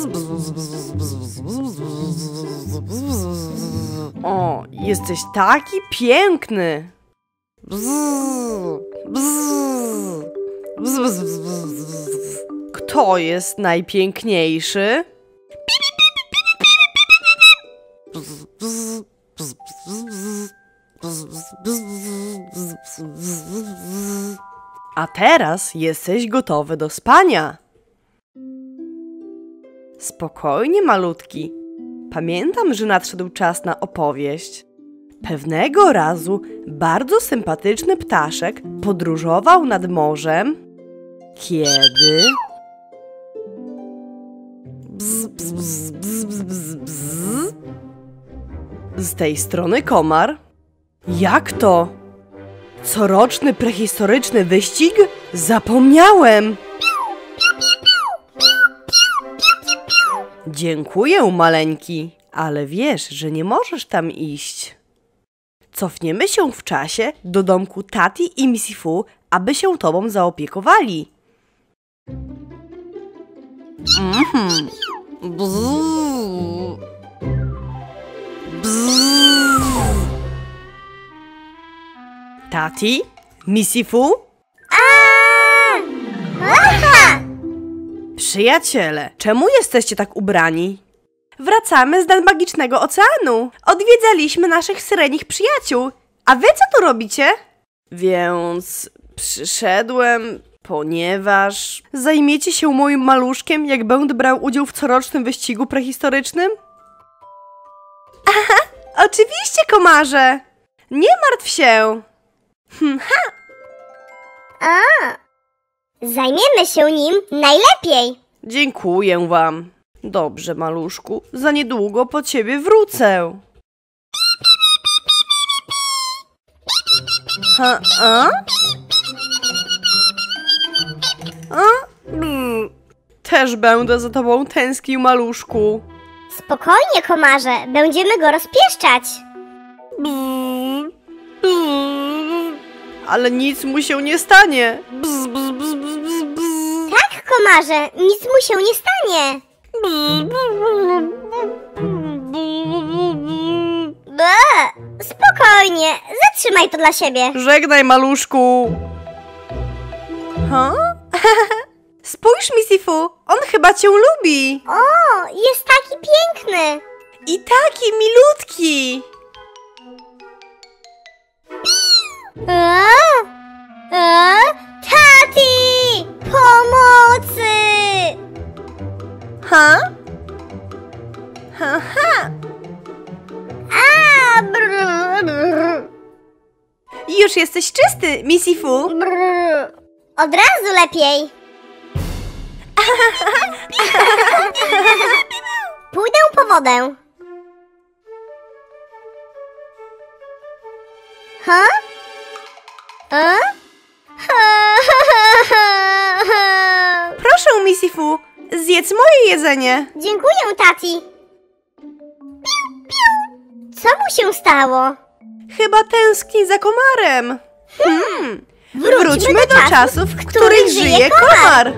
O, jesteś taki piękny. Kto jest najpiękniejszy? A teraz jesteś gotowy do spania. Spokojnie, malutki. Pamiętam, że nadszedł czas na opowieść. Pewnego razu bardzo sympatyczny ptaszek podróżował nad morzem, kiedy... Z tej strony komar. Jak to? Coroczny prehistoryczny wyścig? Zapomniałem! Dziękuję, maleńki, ale wiesz, że nie możesz tam iść. Cofniemy się w czasie do domku Tati i Missy Fu, aby się tobą zaopiekowali. Tati? Missy Fu? Przyjaciele, czemu jesteście tak ubrani? Wracamy z nad magicznego oceanu. Odwiedzaliśmy naszych syrenich przyjaciół. A wy co tu robicie? Więc przyszedłem, ponieważ zajmiecie się moim maluszkiem, jak będę brał udział w corocznym wyścigu prehistorycznym? Aha, oczywiście, komarze. Nie martw się. Zajmiemy się nim najlepiej. Dziękuję wam. Dobrze, maluszku, za niedługo po ciebie wrócę. Też będę za tobą tęsknił, maluszku. Spokojnie, komarze, będziemy go rozpieszczać. Ale nic mu się nie stanie. Tak, komarze, nic mu się nie stanie. Spokojnie, zatrzymaj to dla siebie. Żegnaj, maluszku. Spójrz, Missy Fu, on chyba cię lubi. O, jest taki piękny. I taki milutki. Tati! Pomocy! Już jesteś czysty, Missy Fu. Od razu lepiej. Pójdę po wodę. Proszę, Missy Fu, zjedz moje jedzenie. Dziękuję, Tati. Co mu się stało? Chyba tęskni za komarem. Wróćmy do czasów, w których żyje komar.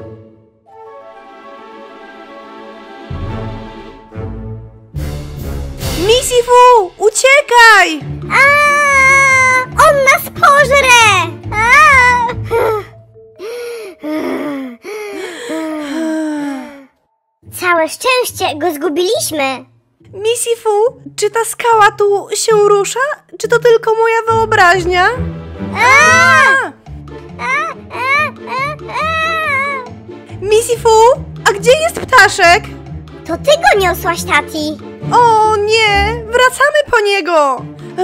Missy Fu, uciekaj! On nas pożre! Całe szczęście go zgubiliśmy. Missy Fu, czy ta skała tu się rusza? Czy to tylko moja wyobraźnia? Missy Fu, a gdzie jest ptaszek? To ty go niosłaś, Tati. O nie, wracamy po niego.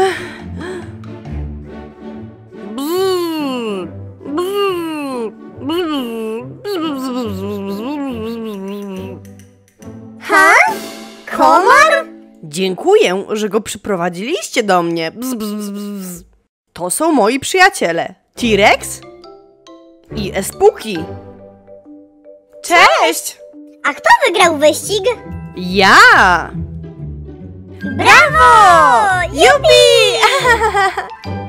Komar? Dziękuję, że go przyprowadziliście do mnie. To są moi przyjaciele. T-Rex i Espuki. Cześć! A kto wygrał wyścig? Ja! Brawo! Jupi!